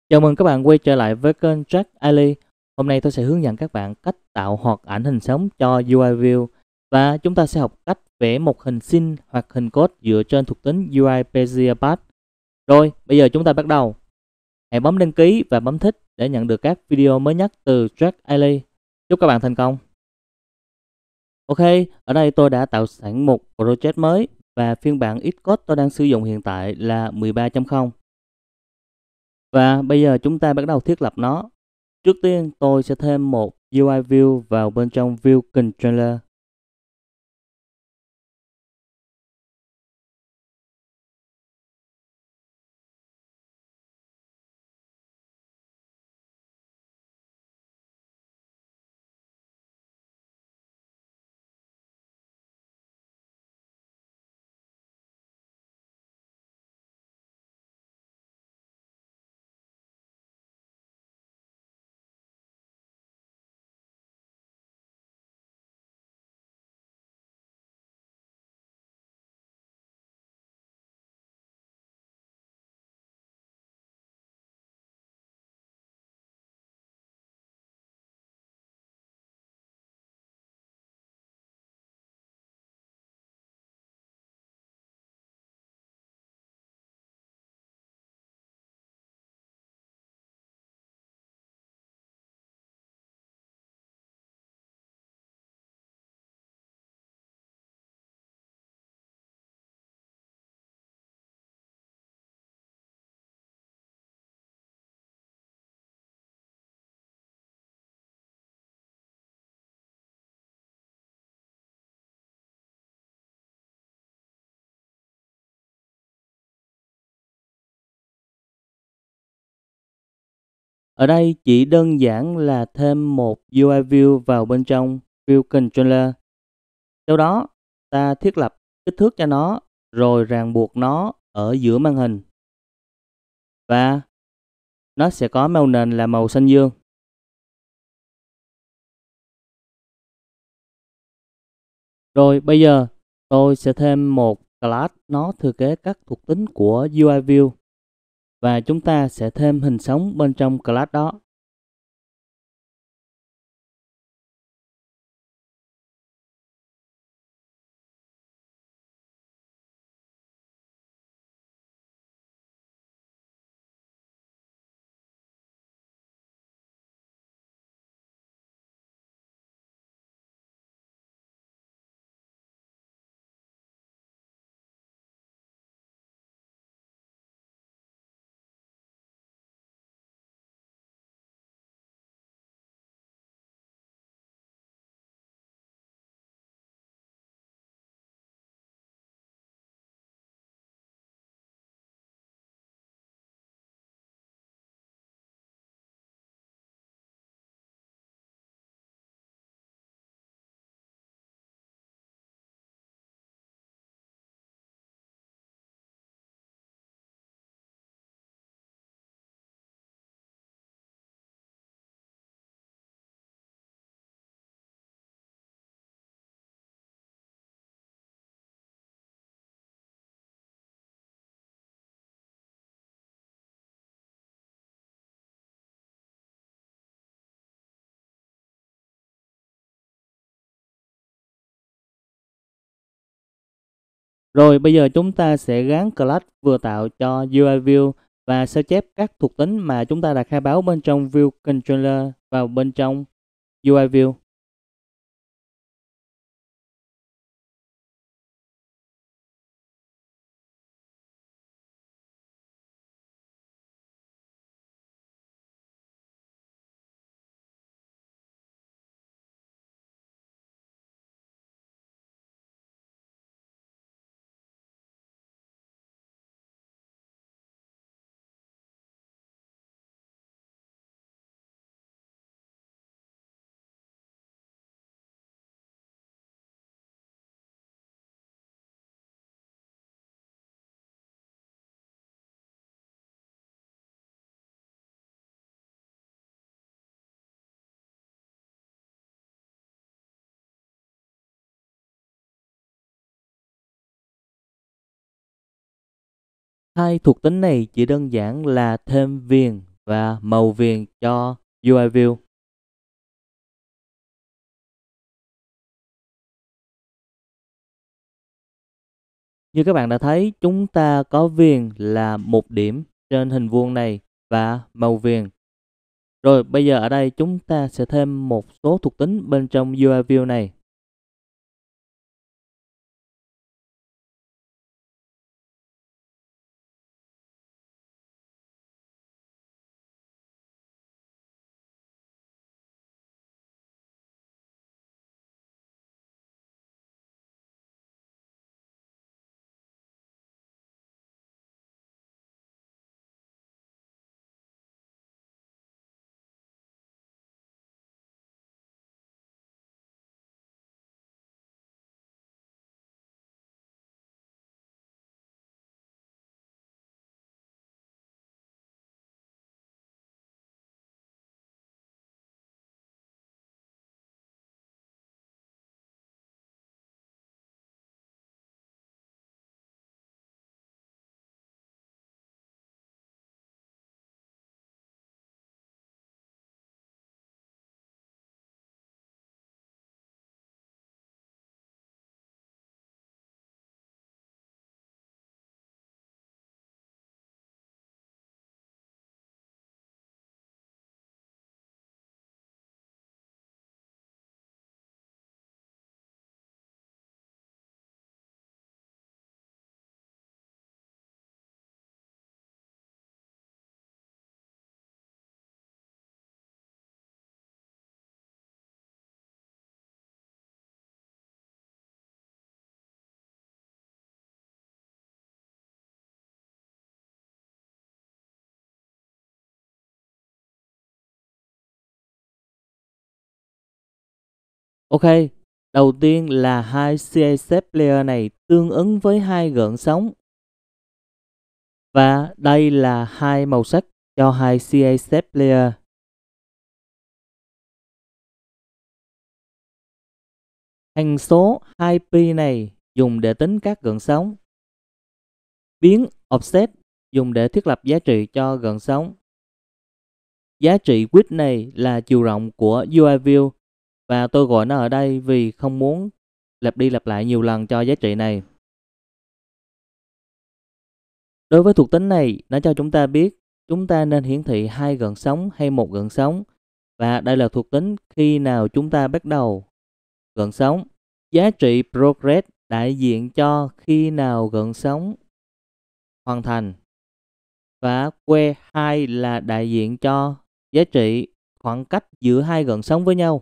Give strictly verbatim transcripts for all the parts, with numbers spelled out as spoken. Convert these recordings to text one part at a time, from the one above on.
Chào mừng các bạn quay trở lại với kênh Jack Ali. Hôm nay tôi sẽ hướng dẫn các bạn cách tạo hoạt ảnh hình sống cho u i View và chúng ta sẽ học cách vẽ một hình scene hoặc hình code dựa trên thuộc tính u i Bezier Path. Rồi, bây giờ chúng ta bắt đầu. Hãy bấm đăng ký và bấm thích để nhận được các video mới nhất từ Jack Ali. Chúc các bạn thành công. Ok, ở đây tôi đã tạo sẵn một project mới và phiên bản Xcode tôi đang sử dụng hiện tại là mười ba chấm không. Và bây giờ chúng ta bắt đầu thiết lập nó. Trước tiên tôi sẽ thêm một u i View vào bên trong View Controller. Ở đây chỉ đơn giản là thêm một u i View vào bên trong View Controller. Sau đó ta thiết lập kích thước cho nó rồi ràng buộc nó ở giữa màn hình. Và nó sẽ có màu nền là màu xanh dương. Rồi bây giờ tôi sẽ thêm một class nó thừa kế các thuộc tính của u i View. Và chúng ta sẽ thêm hình sống bên trong class đó. Rồi bây giờ chúng ta sẽ gắn class vừa tạo cho u i View và sao chép các thuộc tính mà chúng ta đã khai báo bên trong View Controller vào bên trong u i View. Hai thuộc tính này chỉ đơn giản là thêm viền và màu viền cho u i View. Như các bạn đã thấy, chúng ta có viền là một điểm trên hình vuông này và màu viền. Rồi bây giờ ở đây chúng ta sẽ thêm một số thuộc tính bên trong u i View này. Ok, đầu tiên là hai xê a Shape Layer này tương ứng với hai gợn sóng. Và đây là hai màu sắc cho hai xê a Shape Layer. Hằng số hai pi này dùng để tính các gợn sóng. Biến offset dùng để thiết lập giá trị cho gợn sóng. Giá trị width này là chiều rộng của u i View và tôi gọi nó ở đây vì không muốn lặp đi lặp lại nhiều lần cho giá trị này. Đối với thuộc tính này, nó cho chúng ta biết chúng ta nên hiển thị hai gợn sóng hay một gợn sóng. Và đây là thuộc tính khi nào chúng ta bắt đầu gợn sóng. Giá trị progress đại diện cho khi nào gợn sóng hoàn thành. Và que hai là đại diện cho giá trị khoảng cách giữa hai gợn sóng với nhau.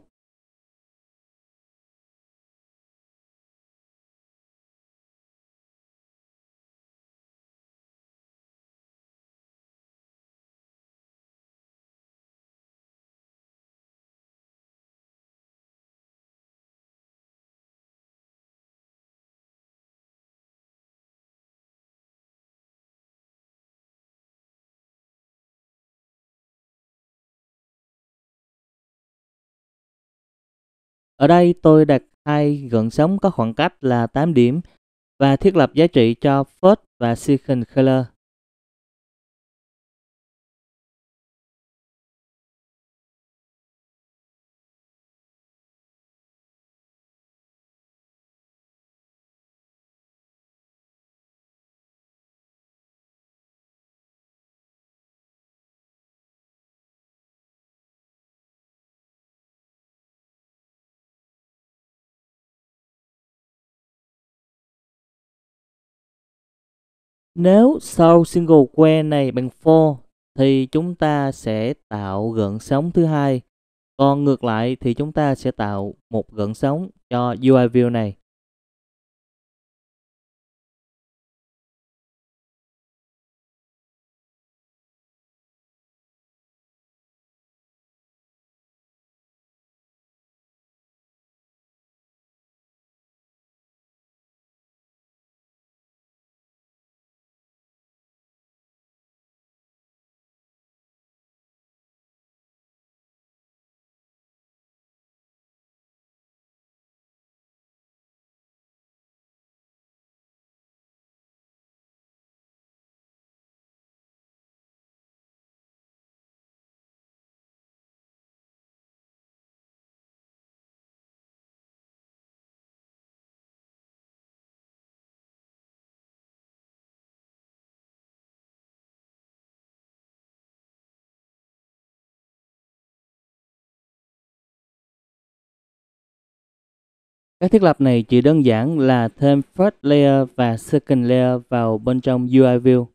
Ở đây tôi đặt hai gợn sóng có khoảng cách là tám điểm và thiết lập giá trị cho first và second color. Nếu sau single que này bằng bốn thì chúng ta sẽ tạo gợn sóng thứ hai. Còn ngược lại thì chúng ta sẽ tạo một gợn sóng cho u i View này. Các thiết lập này chỉ đơn giản là thêm first layer và second layer vào bên trong u i View.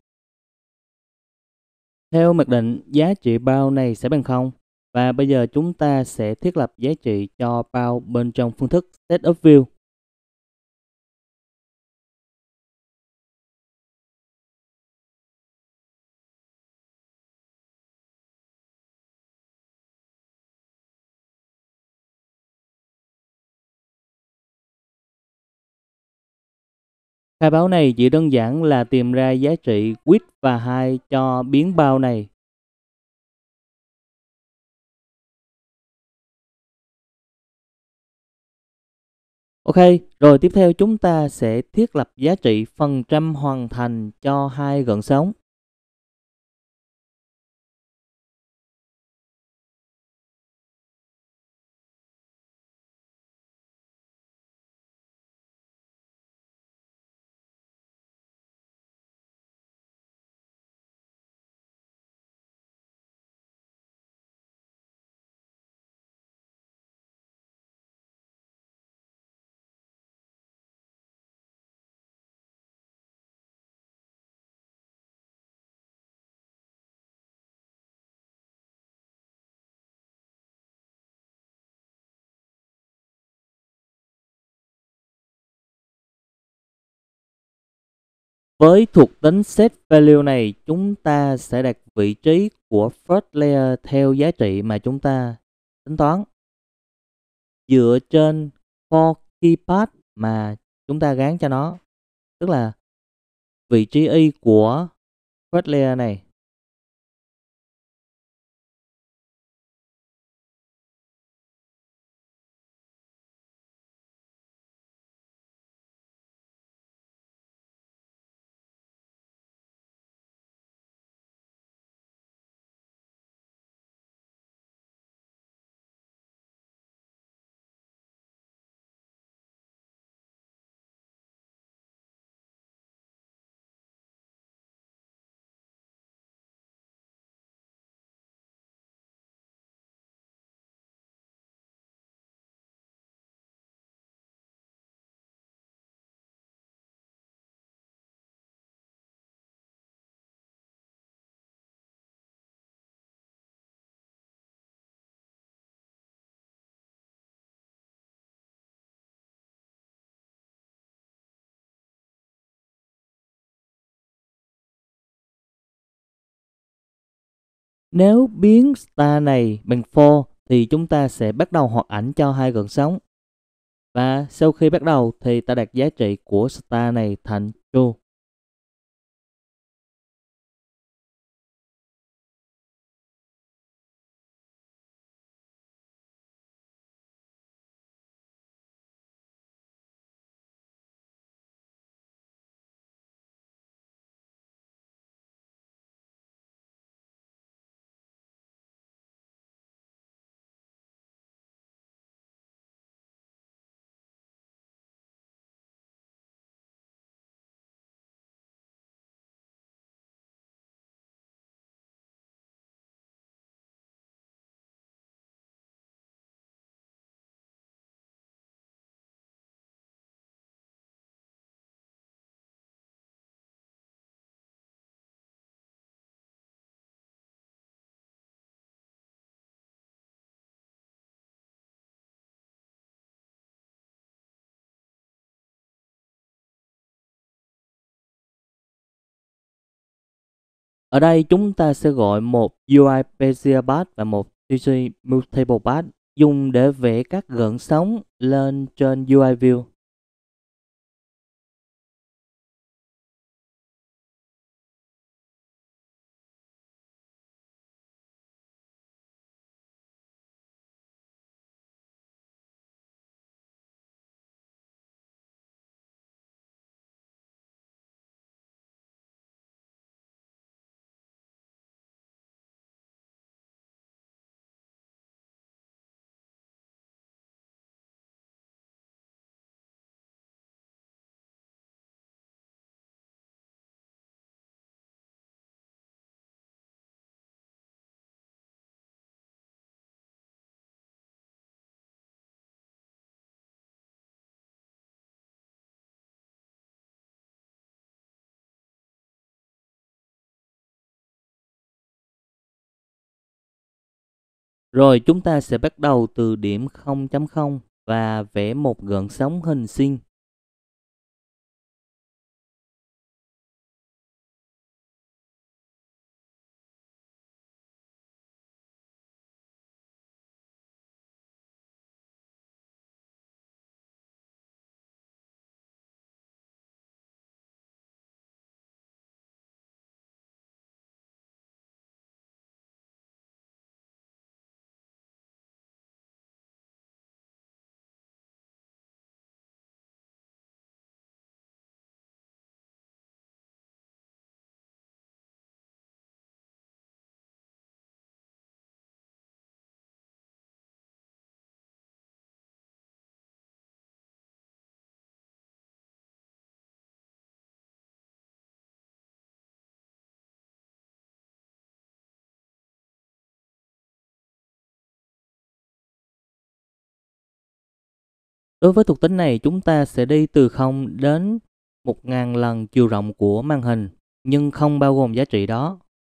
Theo mặc định, giá trị bound này sẽ bằng không. Và bây giờ chúng ta sẽ thiết lập giá trị cho bound bên trong phương thức setUpView. Khai báo này chỉ đơn giản là tìm ra giá trị width và height cho biến bound này. Ok, rồi tiếp theo chúng ta sẽ thiết lập giá trị phần trăm hoàn thành cho hai gợn sóng. Với thuộc tính set value này, chúng ta sẽ đặt vị trí của first layer theo giá trị mà chúng ta tính toán. Dựa trên for key path mà chúng ta gán cho nó, tức là vị trí y của first layer này. Nếu biến star này bằng four thì chúng ta sẽ bắt đầu hoạt ảnh cho hai gợn sóng. Và sau khi bắt đầu thì ta đặt giá trị của star này thành true. Ở đây chúng ta sẽ gọi một u i Bezier Path và một tê xê Mutable Path dùng để vẽ các gợn sóng lên trên u i View. Rồi chúng ta sẽ bắt đầu từ điểm không chấm không và vẽ một gợn sóng hình sin. Đối với thuộc tính này, chúng ta sẽ đi từ không đến một nghìn lần chiều rộng của màn hình, nhưng không bao gồm giá trị đó.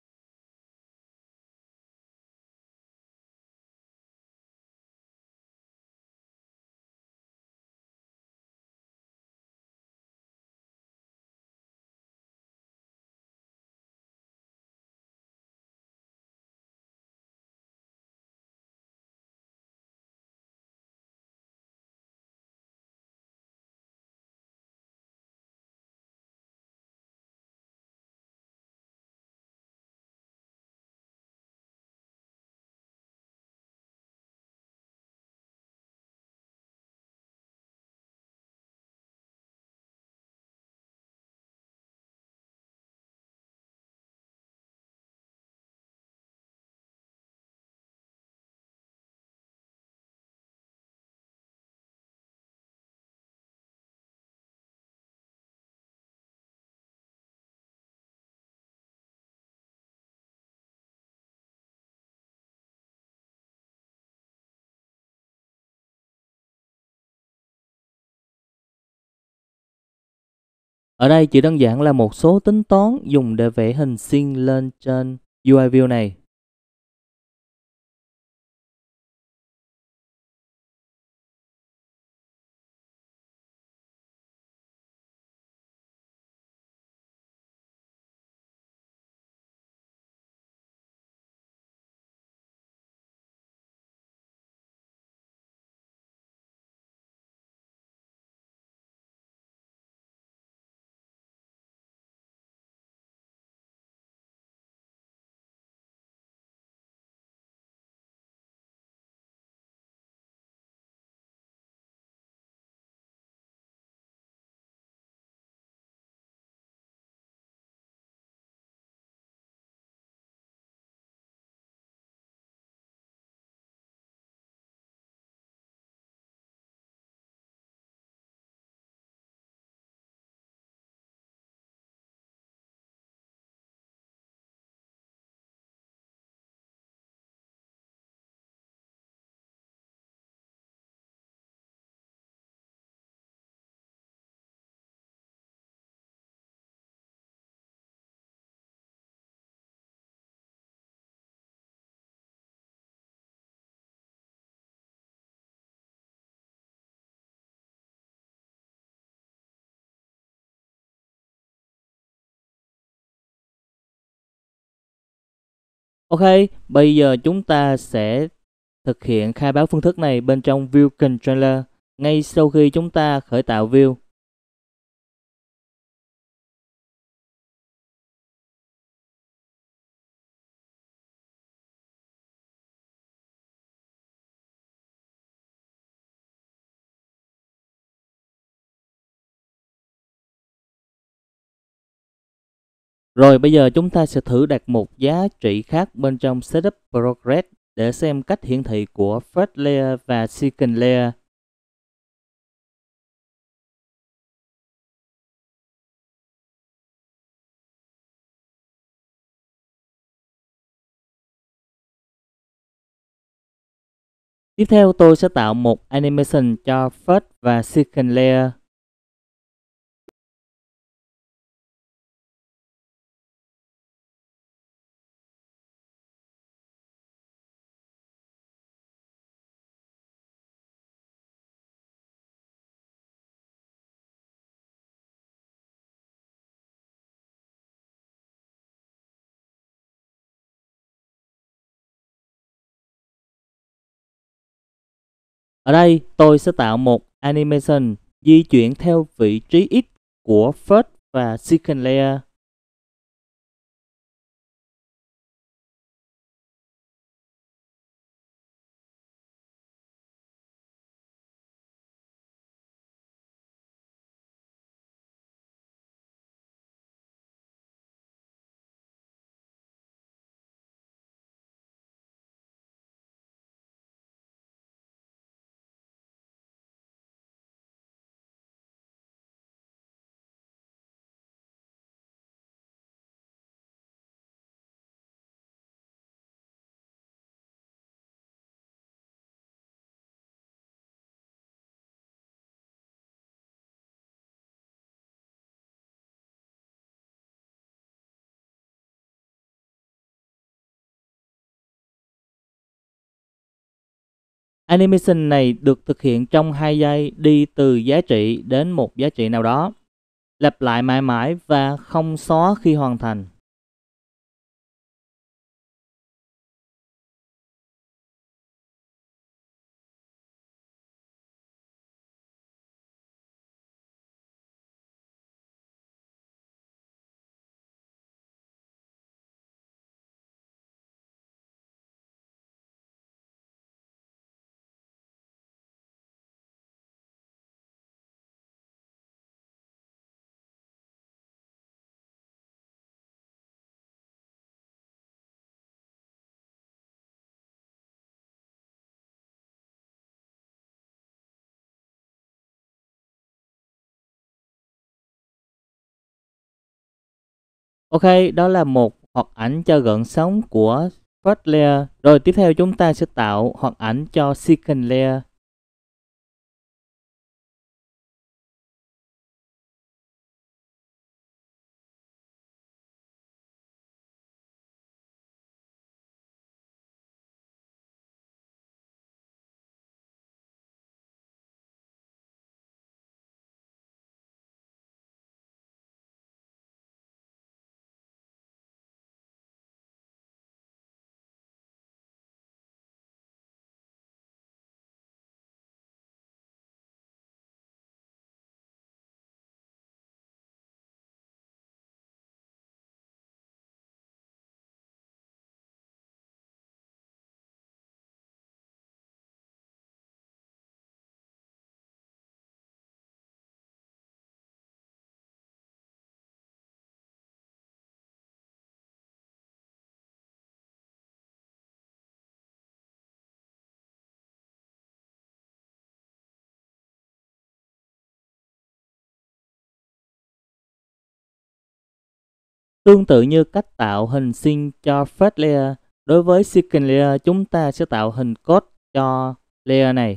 Ở đây chỉ đơn giản là một số tính toán dùng để vẽ hình sin lên trên u i View này. Ok, bây giờ chúng ta sẽ thực hiện khai báo phương thức này bên trong View Controller ngay sau khi chúng ta khởi tạo view. Rồi bây giờ chúng ta sẽ thử đặt một giá trị khác bên trong Setup Progress để xem cách hiển thị của First Layer và Second Layer. Tiếp theo tôi sẽ tạo một animation cho First và Second Layer. Ở đây tôi sẽ tạo một animation di chuyển theo vị trí X của first và second layer. Animation này được thực hiện trong hai giây, đi từ giá trị đến một giá trị nào đó, lặp lại mãi mãi và không xóa khi hoàn thành. Ok, đó là một hoạt ảnh cho gợn sóng của first layer. Rồi tiếp theo chúng ta sẽ tạo hoạt ảnh cho second layer. Tương tự như cách tạo hình scene cho first layer, đối với second layer chúng ta sẽ tạo hình code cho layer này.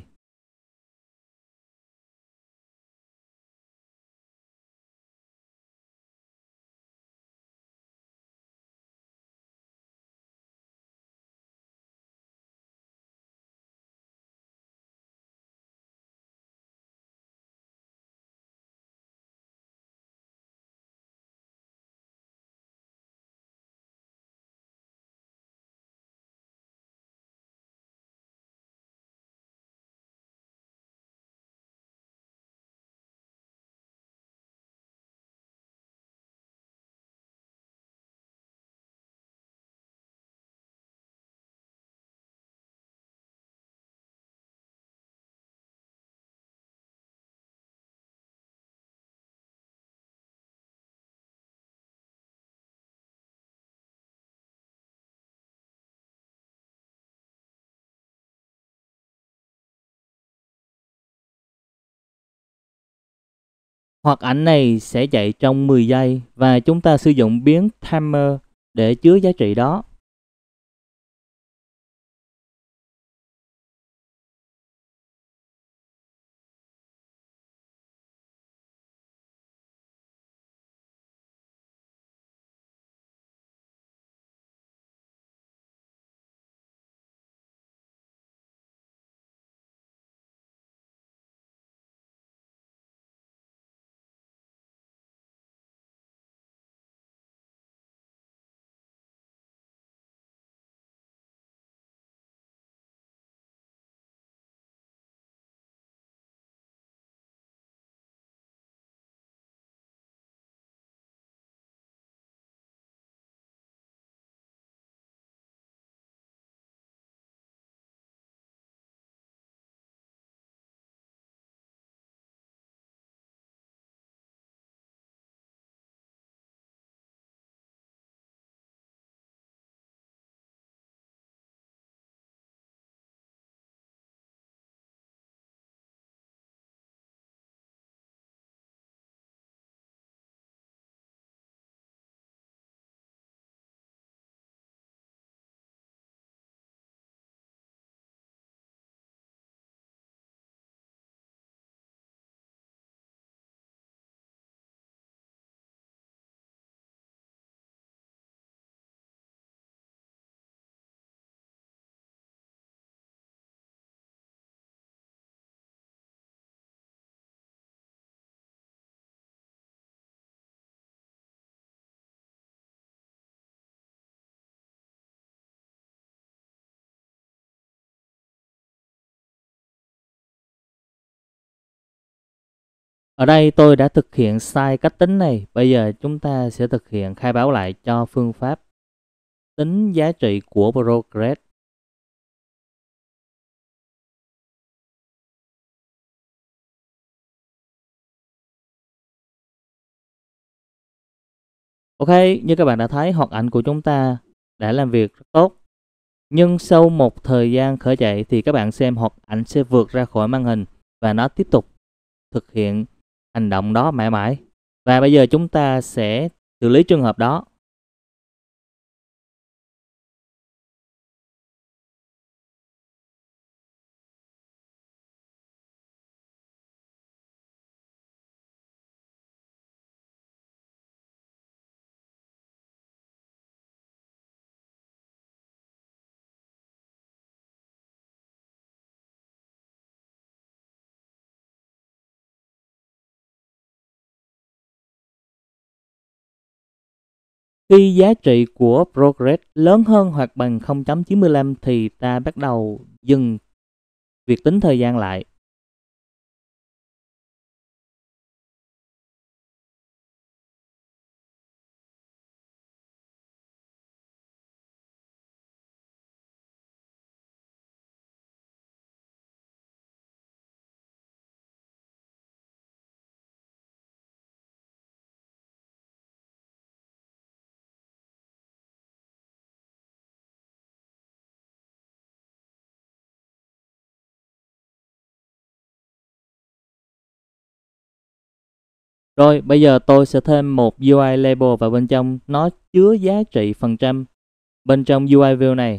Hoạt ảnh này sẽ chạy trong mười giây và chúng ta sử dụng biến timer để chứa giá trị đó. Ở đây tôi đã thực hiện sai cách tính này. Bây giờ chúng ta sẽ thực hiện khai báo lại cho phương pháp tính giá trị của Progress. Ok, như các bạn đã thấy, hoạt ảnh của chúng ta đã làm việc rất tốt. Nhưng sau một thời gian khởi chạy thì các bạn xem hoạt ảnh sẽ vượt ra khỏi màn hình và nó tiếp tục thực hiện hành động đó mãi mãi. Và bây giờ chúng ta sẽ xử lý trường hợp đó. Khi giá trị của Progress lớn hơn hoặc bằng không phẩy chín lăm thì ta bắt đầu dừng việc tính thời gian lại. Rồi, bây giờ tôi sẽ thêm một u i label vào bên trong, nó chứa giá trị phần trăm bên trong u i view này.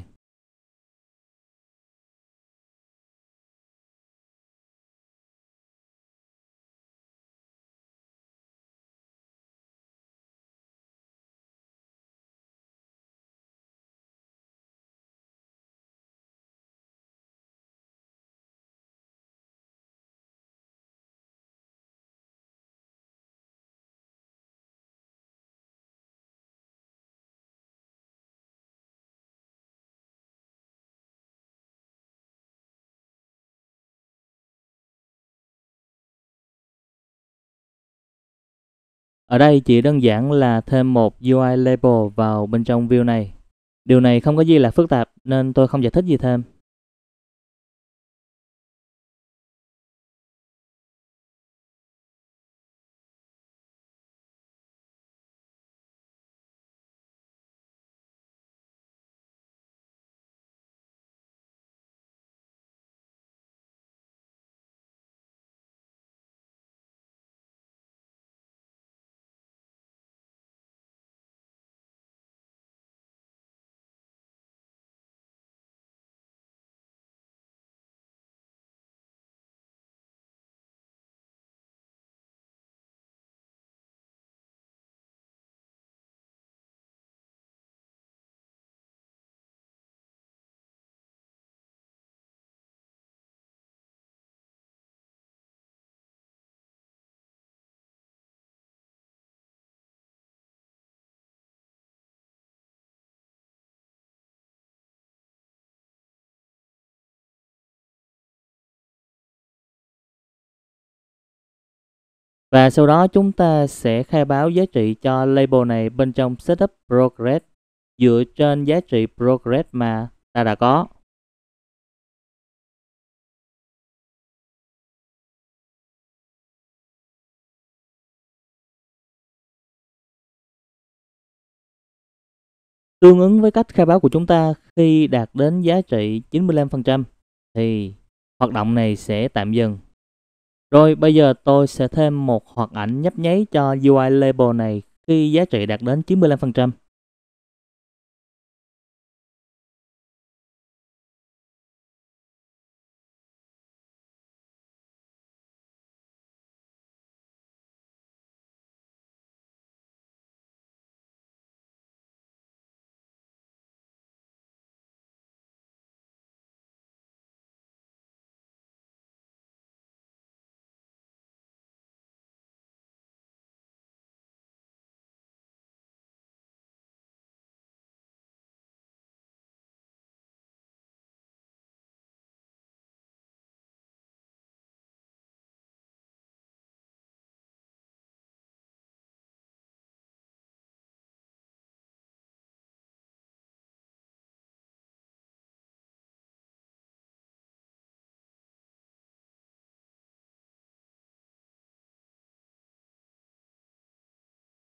Ở đây chỉ đơn giản là thêm một u i label vào bên trong view này. Điều này không có gì là phức tạp nên tôi không giải thích gì thêm. Và sau đó chúng ta sẽ khai báo giá trị cho label này bên trong setup progress dựa trên giá trị progress mà ta đã có. Tương ứng với cách khai báo của chúng ta, khi đạt đến giá trị chín mươi lăm phần trăm thì hoạt động này sẽ tạm dừng. Rồi bây giờ tôi sẽ thêm một hoạt ảnh nhấp nháy cho u i label này khi giá trị đạt đến chín mươi lăm phần trăm.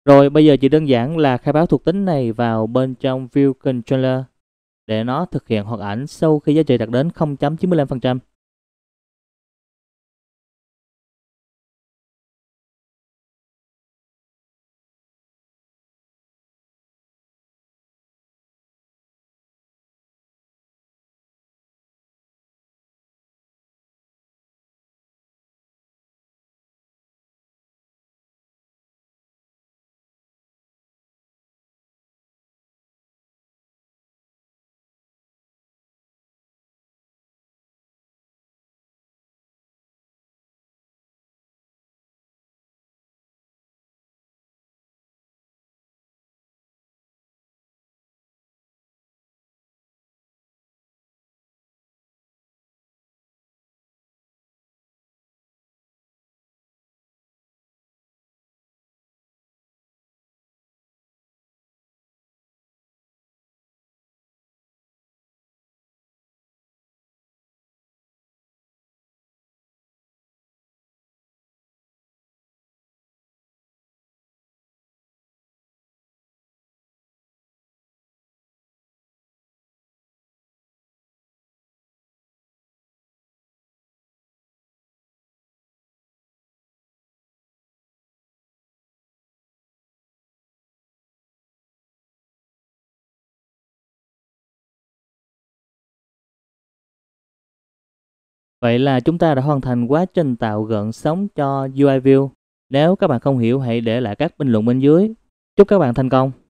Rồi bây giờ chỉ đơn giản là khai báo thuộc tính này vào bên trong View Controller để nó thực hiện hoạt ảnh sau khi giá trị đạt đến không phẩy chín mươi lăm phần trăm. Vậy là chúng ta đã hoàn thành quá trình tạo gợn sóng cho u i View. Nếu các bạn không hiểu hãy để lại các bình luận bên dưới. Chúc các bạn thành công!